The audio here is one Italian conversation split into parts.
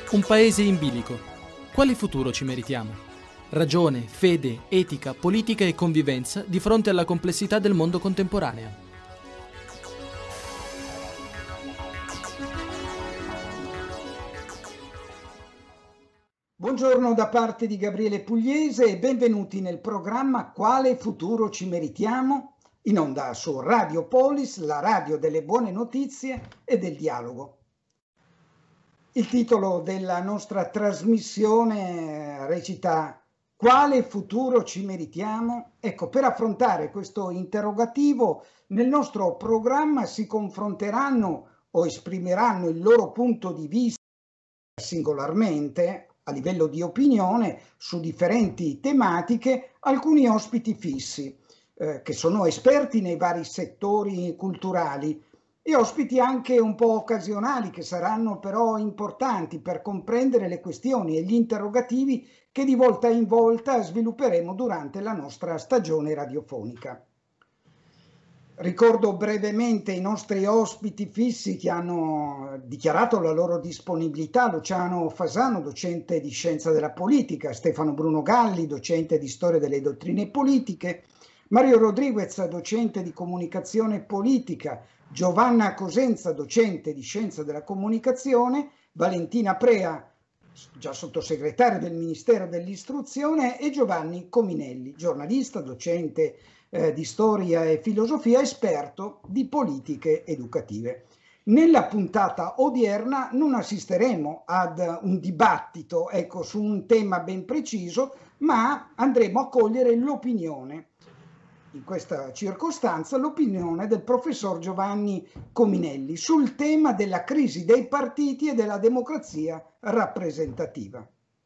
Un paese in bilico. Quale futuro ci meritiamo? Ragione, fede, etica, politica e convivenza di fronte alla complessità del mondo contemporaneo. Buongiorno da parte di Gabriele Pugliese e benvenuti nel programma Quale futuro ci meritiamo? In onda su Radio Polis, la radio delle buone notizie e del dialogo. Il titolo della nostra trasmissione recita Quale futuro ci meritiamo? Ecco, per affrontare questo interrogativo nel nostro programma si confronteranno o esprimeranno il loro punto di vista singolarmente a livello di opinione su differenti tematiche alcuni ospiti fissi che sono esperti nei vari settori culturali e ospiti anche un po' occasionali che saranno però importanti per comprendere le questioni e gli interrogativi che di volta in volta svilupperemo durante la nostra stagione radiofonica. Ricordo brevemente i nostri ospiti fissi che hanno dichiarato la loro disponibilità: Luciano Fasano, docente di Scienza della Politica, Stefano Bruno Galli, docente di Storia delle Dottrine Politiche, Mario Rodriguez, docente di Comunicazione Politica, Giovanna Cosenza, docente di Scienza della Comunicazione, Valentina Prea, già sottosegretario del Ministero dell'Istruzione, e Giovanni Cominelli, giornalista, docente di Storia e Filosofia, esperto di politiche educative. Nella puntata odierna non assisteremo ad un dibattito, ecco, su un tema ben preciso, ma andremo a cogliere l'opinione, in questa circostanza l'opinione del professor Giovanni Cominelli sul tema della crisi dei partiti e della democrazia rappresentativa.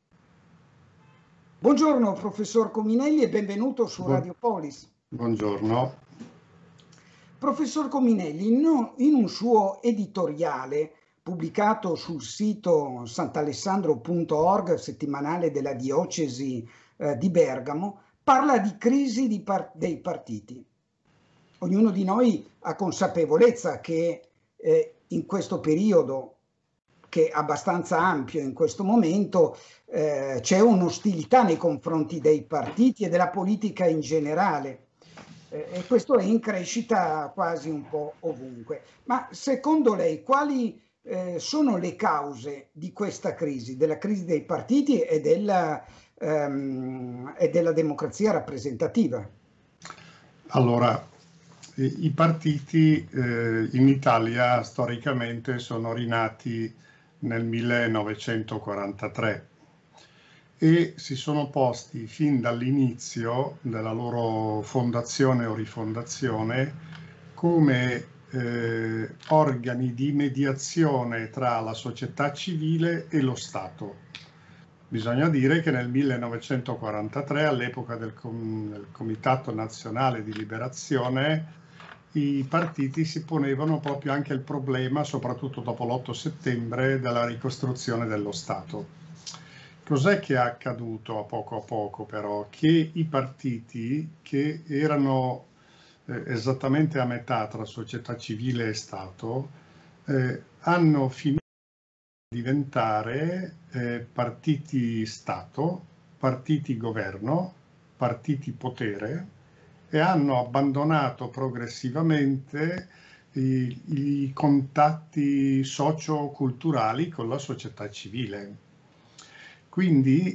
Buongiorno professor Cominelli e benvenuto su Radio Polis. Buongiorno. Professor Cominelli, in un suo editoriale pubblicato sul sito sant'alessandro.org, settimanale della diocesi di Bergamo, parla di crisi dei partiti. Ognuno di noi ha consapevolezza che in questo periodo, che è abbastanza ampio in questo momento, c'è un'ostilità nei confronti dei partiti e della politica in generale. E questo è in crescita quasi un po' ovunque. Ma secondo lei quali sono le cause di questa crisi, della crisi dei partiti e della democrazia rappresentativa? Allora, i partiti in Italia storicamente sono rinati nel 1943 e si sono posti fin dall'inizio della loro fondazione o rifondazione come organi di mediazione tra la società civile e lo Stato. Bisogna dire che nel 1943, all'epoca del Comitato Nazionale di Liberazione, i partiti si ponevano proprio anche il problema, soprattutto dopo l'8 settembre, della ricostruzione dello Stato. Cos'è che è accaduto a poco però? Che i partiti, che erano esattamente a metà tra società civile e Stato, hanno finito di diventare partiti Stato, partiti governo, partiti potere, e hanno abbandonato progressivamente i contatti socio-culturali con la società civile. Quindi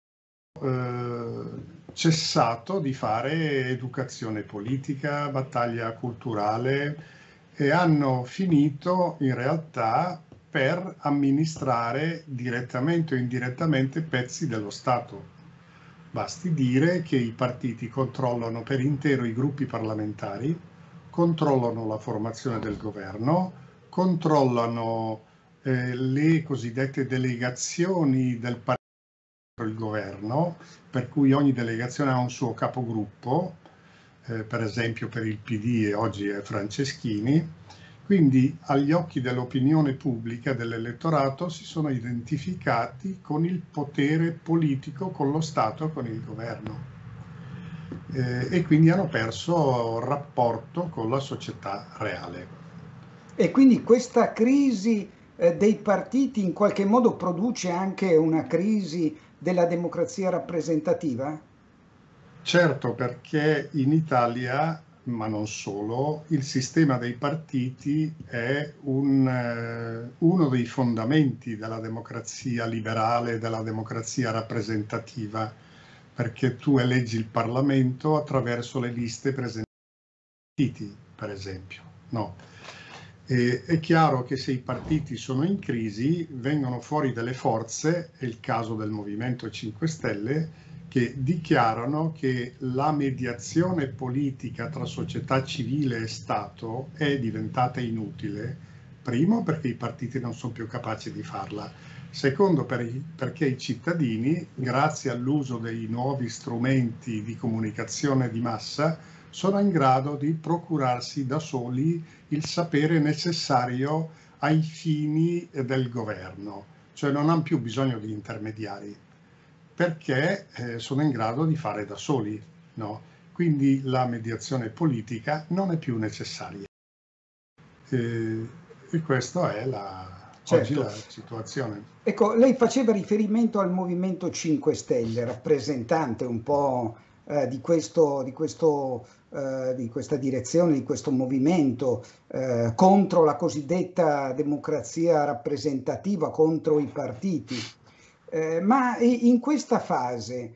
cessato di fare educazione politica, battaglia culturale, e hanno finito in realtà per amministrare direttamente o indirettamente pezzi dello Stato. Basti dire che i partiti controllano per intero i gruppi parlamentari, controllano la formazione del governo, controllano le cosiddette delegazioni del partito il governo, per cui ogni delegazione ha un suo capogruppo, per esempio per il PD e oggi è Franceschini. Quindi agli occhi dell'opinione pubblica, dell'elettorato, si sono identificati con il potere politico, con lo Stato, con il governo, e quindi hanno perso rapporto con la società reale. E quindi questa crisi dei partiti in qualche modo produce anche una crisi della democrazia rappresentativa? Certo, perché in Italia, ma non solo, il sistema dei partiti è uno dei fondamenti della democrazia liberale, della democrazia rappresentativa, perché tu eleggi il Parlamento attraverso le liste presenti partiti, per esempio, no? E è chiaro che se i partiti sono in crisi, vengono fuori delle forze, è il caso del Movimento 5 Stelle, che dichiarano che la mediazione politica tra società civile e Stato è diventata inutile, primo perché i partiti non sono più capaci di farla, secondo perché i cittadini, grazie all'uso dei nuovi strumenti di comunicazione di massa, sono in grado di procurarsi da soli il sapere necessario ai fini del governo, cioè non hanno più bisogno di intermediari, perché sono in grado di fare da soli, no? Quindi la mediazione politica non è più necessaria. E questa è oggi Certo. la situazione. Ecco, lei faceva riferimento al Movimento 5 Stelle, rappresentante un po' di questa direzione, di questo movimento contro la cosiddetta democrazia rappresentativa, contro i partiti. Ma in questa fase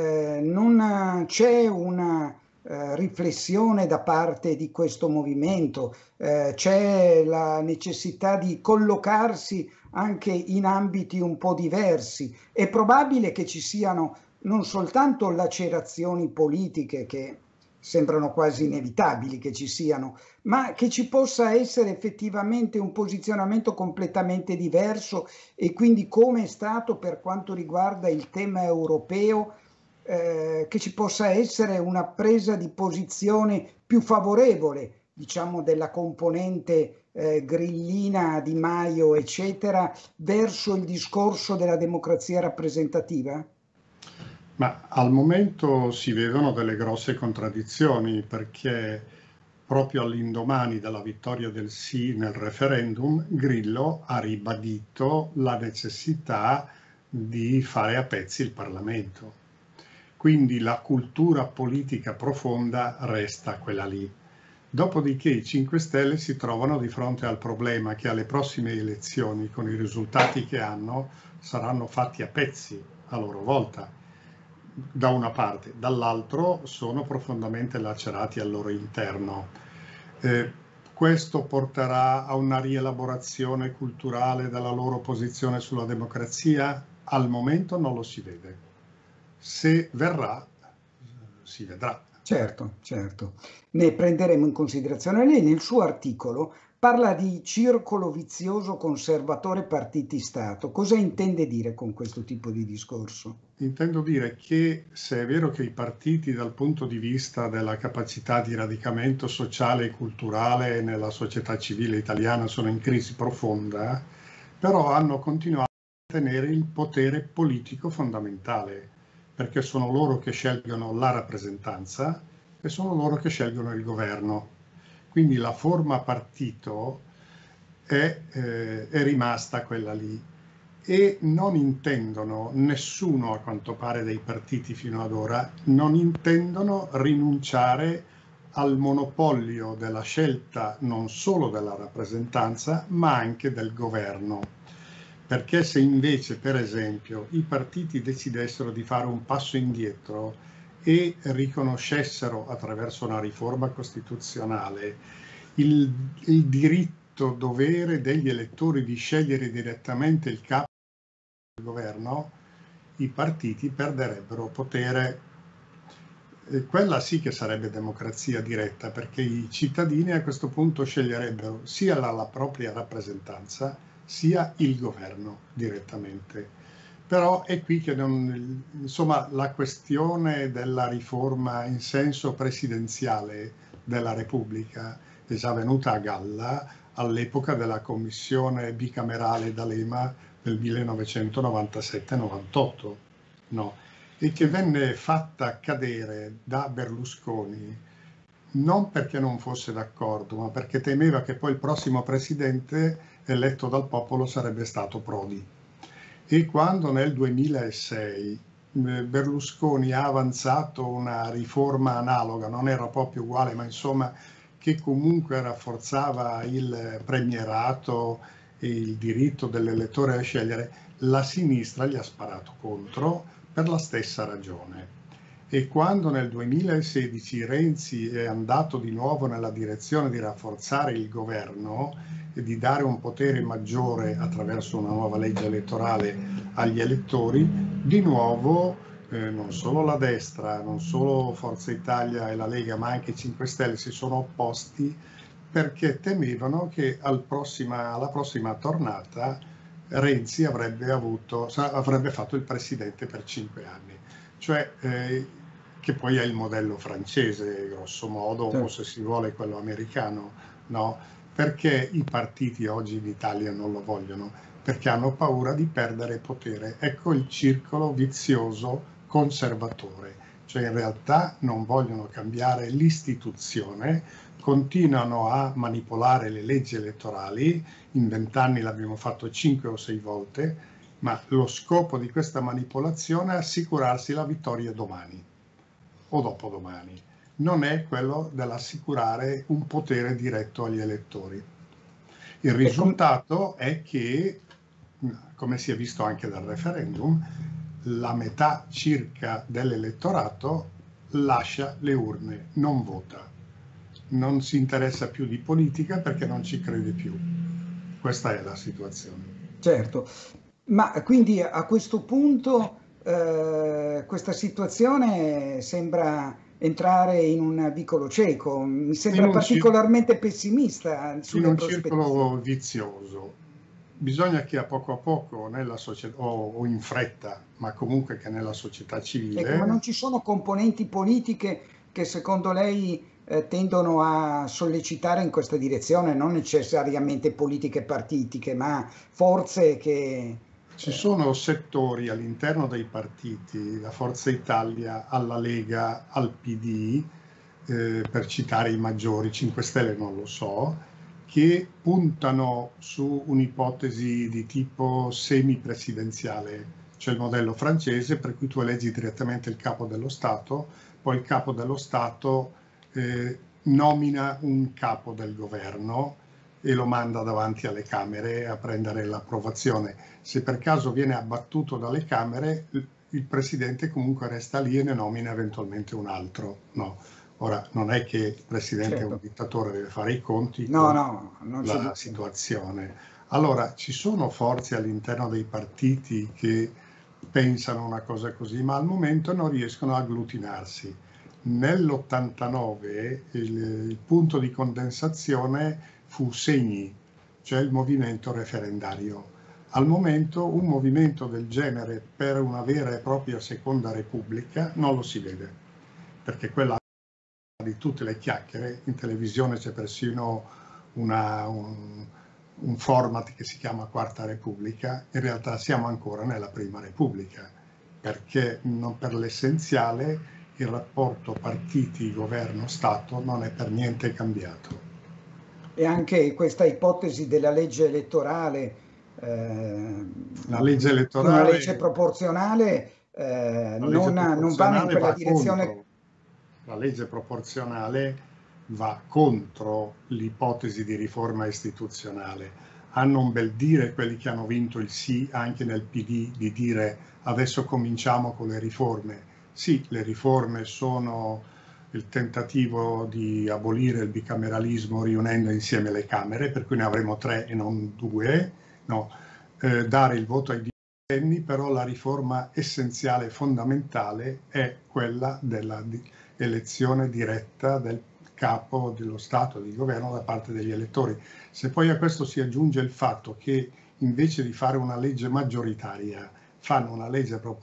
non c'è una riflessione da parte di questo movimento, c'è la necessità di collocarsi anche in ambiti un po' diversi. È probabile che ci siano non soltanto lacerazioni politiche che sembrano quasi inevitabili che ci siano, ma che ci possa essere effettivamente un posizionamento completamente diverso e quindi come è stato per quanto riguarda il tema europeo, che ci possa essere una presa di posizione più favorevole, diciamo, della componente grillina Di Maio, eccetera, verso il discorso della democrazia rappresentativa? Ma al momento si vedono delle grosse contraddizioni perché proprio all'indomani della vittoria del sì nel referendum, Grillo ha ribadito la necessità di fare a pezzi il Parlamento. Quindi la cultura politica profonda resta quella lì. Dopodiché i 5 Stelle si trovano di fronte al problema che alle prossime elezioni, con i risultati che hanno, saranno fatti a pezzi a loro volta, da una parte, dall'altro sono profondamente lacerati al loro interno. Questo porterà a una rielaborazione culturale della loro posizione sulla democrazia? Al momento non lo si vede. Se verrà, si vedrà. Certo, certo. Ne prenderemo in considerazione. Lei nel suo articolo parla di circolo vizioso conservatore partiti-Stato. Cosa intende dire con questo tipo di discorso? Intendo dire che se è vero che i partiti dal punto di vista della capacità di radicamento sociale e culturale nella società civile italiana sono in crisi profonda, però hanno continuato a tenere il potere politico fondamentale, perché sono loro che scelgono la rappresentanza e sono loro che scelgono il governo. Quindi la forma partito è rimasta quella lì e non intendono, nessuno a quanto pare dei partiti fino ad ora, non intendono rinunciare al monopolio della scelta non solo della rappresentanza ma anche del governo. Perché se invece, per esempio, i partiti decidessero di fare un passo indietro e riconoscessero attraverso una riforma costituzionale il diritto, dovere degli elettori di scegliere direttamente il capo del governo, i partiti perderebbero potere. Quella sì che sarebbe democrazia diretta, perché i cittadini a questo punto sceglierebbero sia la propria rappresentanza sia il governo direttamente. Però è qui che insomma, la questione della riforma in senso presidenziale della Repubblica è già venuta a galla all'epoca della commissione bicamerale D'Alema del 1997-98, no? E che venne fatta cadere da Berlusconi non perché non fosse d'accordo, ma perché temeva che poi il prossimo presidente eletto dal popolo sarebbe stato Prodi. E quando nel 2006 Berlusconi ha avanzato una riforma analoga, non era proprio uguale, ma insomma che comunque rafforzava il premierato e il diritto dell'elettore a scegliere, la sinistra gli ha sparato contro per la stessa ragione. E quando nel 2016 Renzi è andato di nuovo nella direzione di rafforzare il governo e di dare un potere maggiore attraverso una nuova legge elettorale agli elettori, di nuovo non solo la destra, non solo Forza Italia e la Lega, ma anche 5 Stelle si sono opposti perché temevano che alla prossima tornata Renzi avrebbe fatto il presidente per 5 anni. Cioè, che poi è il modello francese, grosso modo, o se si vuole quello americano, no? Perché i partiti oggi in Italia non lo vogliono? Perché hanno paura di perdere potere. Ecco il circolo vizioso conservatore, cioè in realtà non vogliono cambiare l'istituzione, continuano a manipolare le leggi elettorali, in 20 anni l'abbiamo fatto 5 o 6 volte, ma lo scopo di questa manipolazione è assicurarsi la vittoria domani o dopodomani, non è quello dell'assicurare un potere diretto agli elettori. Il risultato è che, come si è visto anche dal referendum, la metà circa dell'elettorato lascia le urne, non vota, non si interessa più di politica perché non ci crede più. Questa è la situazione. Certo, ma quindi a questo punto questa situazione sembra entrare in un vicolo cieco, mi sembra particolarmente pessimista sulle prospettive. In un circolo vizioso. Bisogna che a poco nella società, o in fretta, ma comunque che nella società civile... Ecco, ma non ci sono componenti politiche che secondo lei tendono a sollecitare in questa direzione, non necessariamente politiche partitiche, ma forze che... Ci sono settori all'interno dei partiti, da Forza Italia alla Lega, al PD, per citare i maggiori, 5 Stelle non lo so, che puntano su un'ipotesi di tipo semipresidenziale, cioè il modello francese per cui tu eleggi direttamente il capo dello Stato, poi il capo dello Stato nomina un capo del governo e lo manda davanti alle Camere a prendere l'approvazione. Se per caso viene abbattuto dalle Camere, il Presidente comunque resta lì e ne nomina eventualmente un altro. No. Ora, non è che il Presidente è un dittatore, deve fare i conti con la situazione. Allora, ci sono forze all'interno dei partiti che pensano una cosa così, ma al momento non riescono a agglutinarsi. Nell'89 il punto di condensazione fu Segni, cioè il movimento referendario. Al momento un movimento del genere per una vera e propria seconda repubblica non lo si vede, perché quella di tutte le chiacchiere, in televisione c'è persino un format che si chiama Quarta Repubblica, in realtà siamo ancora nella Prima Repubblica, perché non per l'essenziale il rapporto partiti-governo-Stato non è per niente cambiato. E anche questa ipotesi della legge elettorale, la legge elettorale, una legge proporzionale, non va in quella direzione. La legge proporzionale va contro l'ipotesi di riforma istituzionale. Hanno un bel dire quelli che hanno vinto il sì anche nel PD di dire adesso cominciamo con le riforme. Sì, le riforme sono il tentativo di abolire il bicameralismo riunendo insieme le Camere, per cui ne avremo 3 e non 2, no, dare il voto ai distenni, però la riforma essenziale e fondamentale è quella della elezione diretta del capo dello Stato, di governo da parte degli elettori. Se poi a questo si aggiunge il fatto che invece di fare una legge maggioritaria fanno una legge proporzionale,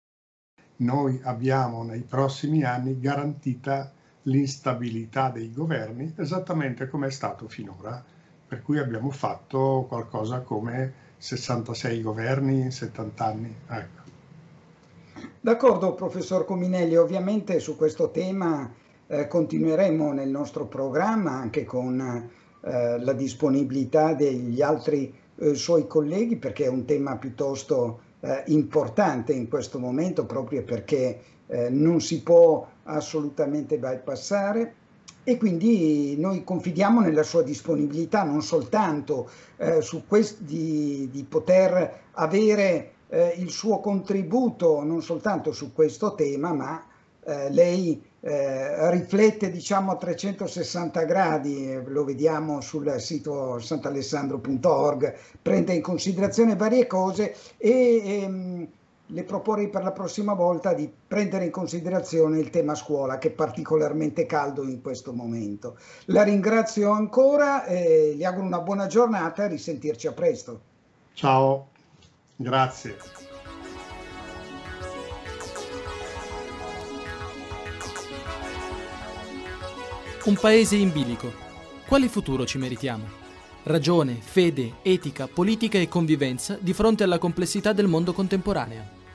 noi abbiamo nei prossimi anni garantita l'instabilità dei governi esattamente come è stato finora, per cui abbiamo fatto qualcosa come 66 governi in 70 anni. Ecco. D'accordo, professor Cominelli, ovviamente su questo tema continueremo nel nostro programma anche con la disponibilità degli altri suoi colleghi, perché è un tema piuttosto importante in questo momento, proprio perché non si può assolutamente bypassare, e quindi noi confidiamo nella sua disponibilità, non soltanto di poter avere il suo contributo non soltanto su questo tema, ma lei riflette, diciamo, a 360 gradi, lo vediamo sul sito sant'alessandro.org, prende in considerazione varie cose e le proporrei per la prossima volta di prendere in considerazione il tema scuola, che è particolarmente caldo in questo momento. La ringrazio ancora, le auguro una buona giornata e risentirci a presto. Ciao, grazie. Un paese in bilico. Quale futuro ci meritiamo? Ragione, fede, etica, politica e convivenza di fronte alla complessità del mondo contemporaneo.